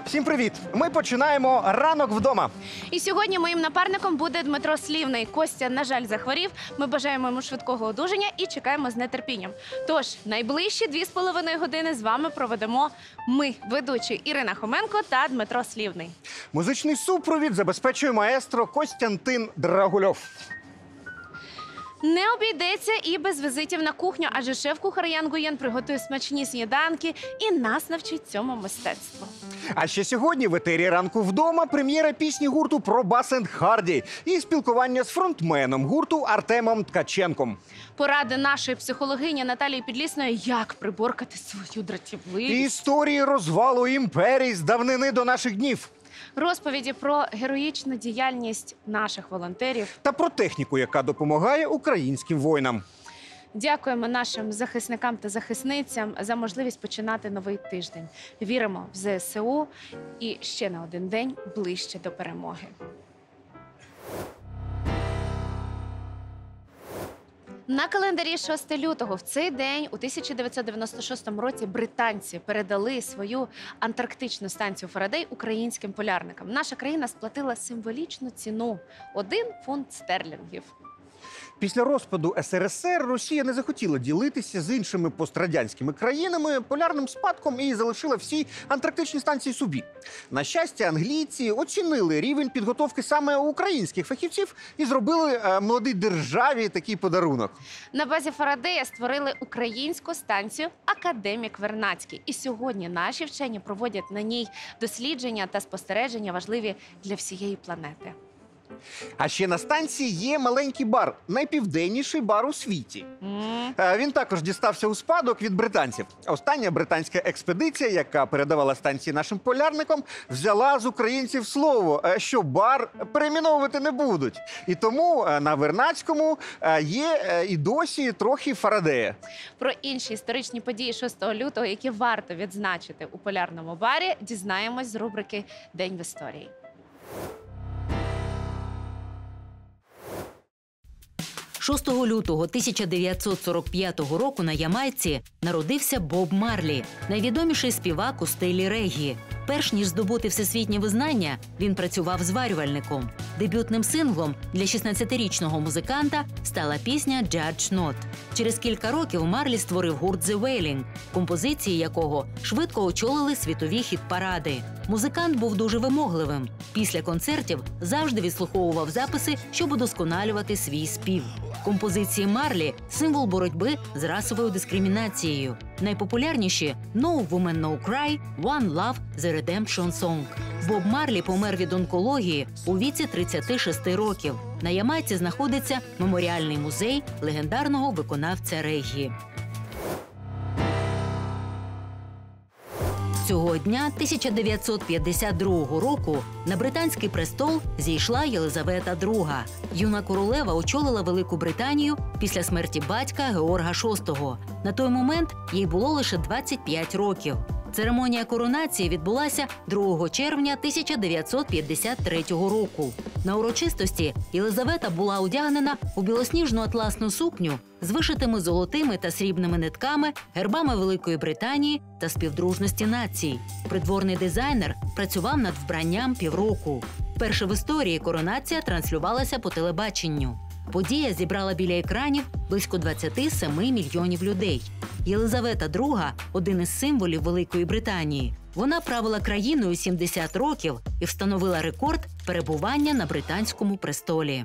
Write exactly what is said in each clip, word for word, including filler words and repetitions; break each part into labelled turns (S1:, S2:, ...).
S1: Всім привіт! Ми починаємо ранок вдома.
S2: І сьогодні моїм напарником буде Дмитро Слівний. Костя, на жаль, захворів. Ми бажаємо йому швидкого одужання і чекаємо з нетерпінням. Тож, найближчі дві з половиною години з вами проведемо ми, ведучі Ірина Хоменко та Дмитро Слівний.
S1: Музичний супровід забезпечує маестро Костянтин Драгульов.
S2: Не обійдеться і без візитів на кухню, адже шеф-кухар Ян Гуєн приготує смачні сніданки і нас навчить цьому мистецтву.
S1: А ще сьогодні в етері «Ранку вдома» прем'єра пісні гурту «Пробас енд Харді» і спілкування з фронтменом гурту Артемом Ткаченком.
S2: Поради нашої психологині Наталії Підлісної, як приборкати свою дратівливість.
S1: І історії розвалу імперій з давнини до наших днів.
S2: Розповіді про героїчну діяльність наших волонтерів.
S1: Та про техніку, яка допомагає українським воїнам.
S2: Дякуємо нашим захисникам та захисницям за можливість починати новий тиждень. Віримо в зе ес у і ще на один день ближче до перемоги. На календарі шостого лютого в цей день у тисяча дев'ятсот дев'яносто шостому році британці передали свою антарктичну станцію Фарадей українським полярникам. Наша країна сплатила символічну ціну – один фунт стерлінгів.
S1: Після розпаду ес ер ес ер Росія не захотіла ділитися з іншими пострадянськими країнами полярним спадком і залишила всі антарктичні станції собі. На щастя, англійці оцінили рівень підготовки саме українських фахівців і зробили е, молодій державі такий подарунок.
S2: На базі Фарадея створили українську станцію «Академік Вернадський». І сьогодні наші вчені проводять на ній дослідження та спостереження важливі для всієї планети.
S1: А ще на станції є маленький бар, найпівденніший бар у світі.
S2: Mm.
S1: Він також дістався у спадок від британців. Остання британська експедиція, яка передавала станції нашим полярникам, взяла з українців слово, що бар перейменовувати не будуть. І тому на Вернадському є і досі трохи Фарадея.
S2: Про інші історичні події шостого лютого, які варто відзначити у полярному барі, дізнаємось з рубрики «День в історії».
S3: шостого лютого тисяча дев'ятсот сорок п'ятого року на Ямайці народився Боб Марлі, найвідоміший співак у стилі регі. Перш ніж здобути всесвітнє визнання, він працював зварювальником. Дебютним синглом для шістнадцятирічного музиканта стала пісня «Judge Not». Через кілька років Марлі створив гурт «The Wailing», композиції якого швидко очолили світові хіт-паради. Музикант був дуже вимогливим. Після концертів завжди відслуховував записи, щоб удосконалювати свій спів. Композиції Марлі – символ боротьби з расовою дискримінацією. Найпопулярніші «No Woman No Cry», «One Love», «The Redemption Song». Боб Марлі помер від онкології у віці тридцяти шести років. На Ямайці знаходиться меморіальний музей легендарного виконавця регі. Цього дня тисяча дев'ятсот п'ятдесят другого року на британський престол зійшла Єлизавета друга. Юна королева очолила Велику Британію після смерті батька Георга шостого. На той момент їй було лише двадцять п'ять років. Церемонія коронації відбулася другого червня тисяча дев'ятсот п'ятдесят третього року. На урочистості Єлизавета була одягнена у білосніжну атласну сукню з вишитими золотими та срібними нитками, гербами Великої Британії та співдружності націй. Придворний дизайнер працював над вбранням півроку. Вперше в історії коронація транслювалася по телебаченню. Подія зібрала біля екранів близько двадцяти семи мільйонів людей. Єлизавета друга – один із символів Великої Британії. Вона правила країною сімдесят років і встановила рекорд перебування на британському престолі.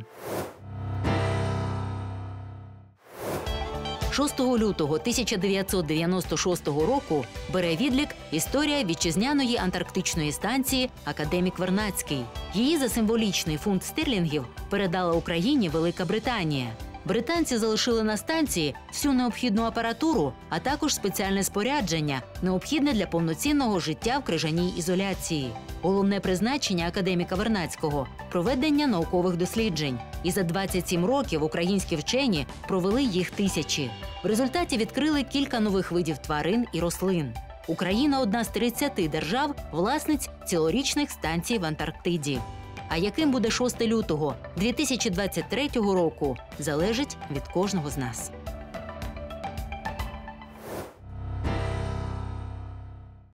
S3: шостого лютого тисяча дев'ятсот дев'яносто шостого року бере відлік історія вітчизняної антарктичної станції «Академік Вернадський». Її за символічний фунт стерлінгів передала Україні Велика Британія. Британці залишили на станції всю необхідну апаратуру, а також спеціальне спорядження, необхідне для повноцінного життя в крижаній ізоляції. Головне призначення академіка Вернадського – проведення наукових досліджень. І за двадцять сім років українські вчені провели їх тисячі. В результаті відкрили кілька нових видів тварин і рослин. Україна – одна з тридцяти держав-власниць цілорічних станцій в Антарктиді. А яким буде шостого лютого дві тисячі двадцять третього року, залежить від кожного з нас.